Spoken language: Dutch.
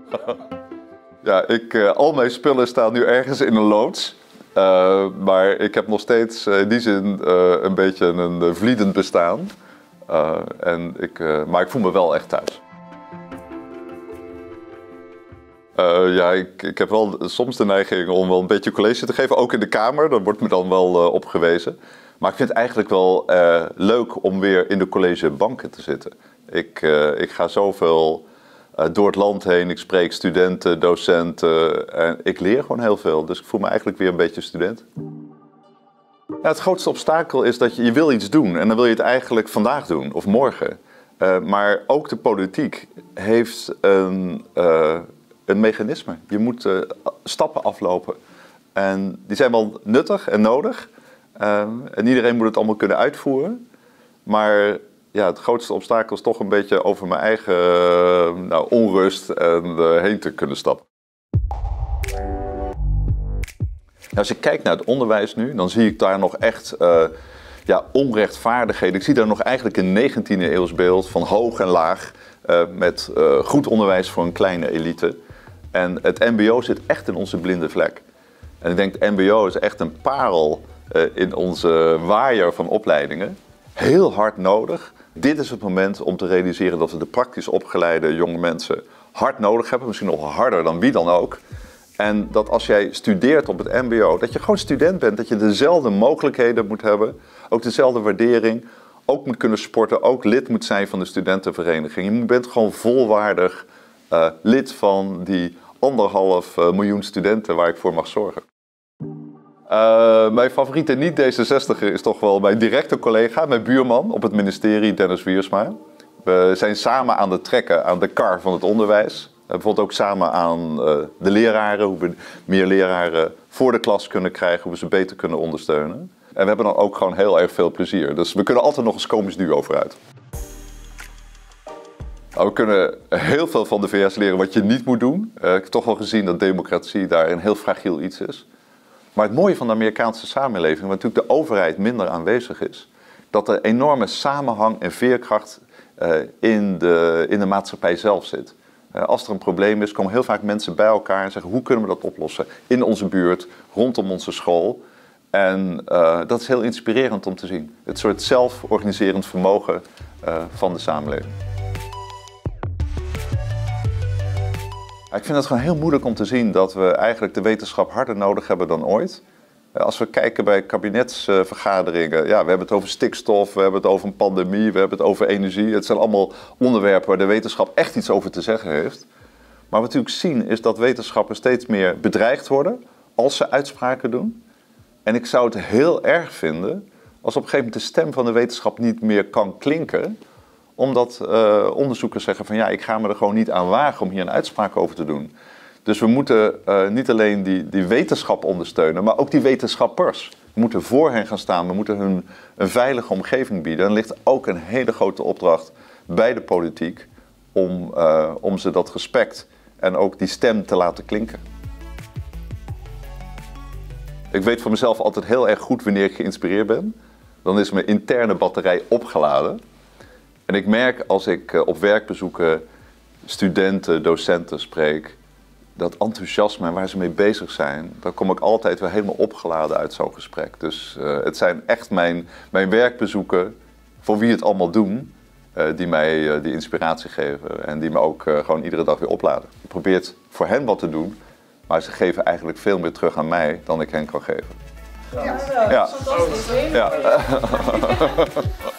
Ja, al mijn spullen staan nu ergens in een loods. Maar ik heb nog steeds in die zin een beetje een vliedend bestaan. Maar ik voel me wel echt thuis. Ja, ik heb wel soms de neiging om wel een beetje college te geven, ook in de kamer. Daar wordt me dan wel op gewezen. Maar ik vind het eigenlijk wel leuk om weer in de collegebanken te zitten. Ik ga zoveel door het land heen, ik spreek studenten, docenten en ik leer gewoon heel veel. Dus ik voel me eigenlijk weer een beetje student. Ja, het grootste obstakel is dat je wil iets doen en dan wil je het eigenlijk vandaag doen of morgen. Maar ook de politiek heeft een mechanisme. Je moet stappen aflopen. En die zijn wel nuttig en nodig. En iedereen moet het allemaal kunnen uitvoeren. Maar ja, het grootste obstakel is toch een beetje over mijn eigen onrust en heen te kunnen stappen. Nou, als ik kijk naar het onderwijs nu, dan zie ik daar nog echt onrechtvaardigheden. Ik zie daar nog eigenlijk een 19e eeuws beeld van hoog en laag. Met goed onderwijs voor een kleine elite. En het mbo zit echt in onze blinde vlek. En ik denk, het mbo is echt een parel in onze waaier van opleidingen. Heel hard nodig. Dit is het moment om te realiseren dat we de praktisch opgeleide jonge mensen hard nodig hebben. Misschien nog harder dan wie dan ook. En dat als jij studeert op het mbo, dat je gewoon student bent. Dat je dezelfde mogelijkheden moet hebben. Ook dezelfde waardering. Ook moet kunnen sporten. Ook lid moet zijn van de studentenvereniging. Je bent gewoon volwaardig lid van die 1,5 miljoen studenten waar ik voor mag zorgen. Mijn favoriete niet-D66er is toch wel mijn directe collega, mijn buurman op het ministerie, Dennis Wiersma. We zijn samen aan het trekken aan de kar van het onderwijs. Bijvoorbeeld ook samen aan de leraren, hoe we meer leraren voor de klas kunnen krijgen, hoe we ze beter kunnen ondersteunen. En we hebben dan ook gewoon heel erg veel plezier. Dus we kunnen altijd nog eens komisch duo vooruit. Nou, we kunnen heel veel van de VS leren wat je niet moet doen. Ik heb toch wel gezien dat democratie daar een heel fragiel iets is. Maar het mooie van de Amerikaanse samenleving, waar natuurlijk de overheid minder aanwezig is, dat er enorme samenhang en veerkracht in de maatschappij zelf zit. Als er een probleem is, komen heel vaak mensen bij elkaar en zeggen, hoe kunnen we dat oplossen? In onze buurt, rondom onze school. En dat is heel inspirerend om te zien. Het soort zelforganiserend vermogen van de samenleving. Ik vind het gewoon heel moeilijk om te zien dat we eigenlijk de wetenschap harder nodig hebben dan ooit. Als we kijken bij kabinetsvergaderingen, we hebben het over stikstof, we hebben het over een pandemie, we hebben het over energie. Het zijn allemaal onderwerpen waar de wetenschap echt iets over te zeggen heeft. Maar wat we natuurlijk zien is dat wetenschappers steeds meer bedreigd worden als ze uitspraken doen. En ik zou het heel erg vinden als op een gegeven moment de stem van de wetenschap niet meer kan klinken. Omdat onderzoekers zeggen van ik ga me er gewoon niet aan wagen om hier een uitspraak over te doen. Dus we moeten niet alleen die wetenschap ondersteunen, maar ook die wetenschappers. We moeten voor hen gaan staan, we moeten hun een veilige omgeving bieden. En er ligt ook een hele grote opdracht bij de politiek om ze dat respect en ook die stem te laten klinken. Ik weet van mezelf altijd heel erg goed wanneer ik geïnspireerd ben. Dan is mijn interne batterij opgeladen. En ik merk als ik op werkbezoeken studenten, docenten spreek, dat enthousiasme en waar ze mee bezig zijn, dan kom ik altijd weer helemaal opgeladen uit zo'n gesprek. Dus het zijn echt mijn werkbezoeken, voor wie het allemaal doen, die mij die inspiratie geven en die me ook gewoon iedere dag weer opladen. Ik probeer voor hen wat te doen, maar ze geven eigenlijk veel meer terug aan mij dan ik hen kan geven. Ja, fantastisch. Ja.